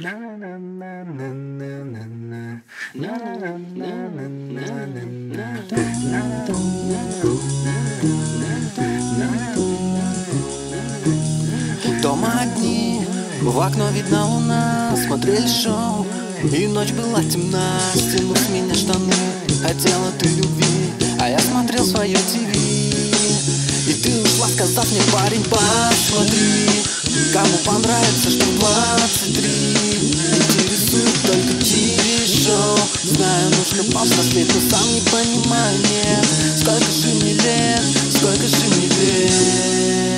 Дома одни, в окно видна луна. Смотрели шоу, и ночь была темна. Стянув с меня штаны, хотела ты любви, а я смотрел свое ТВ. И ты ушла, сказав мне: парень, посмотри, кому понравится, что в 23. Интересует только ТВ-шоу. Знаю, нужно повзрослеть, но сам не понимаю, нет. Сколько же мне лет, сколько же мне лет.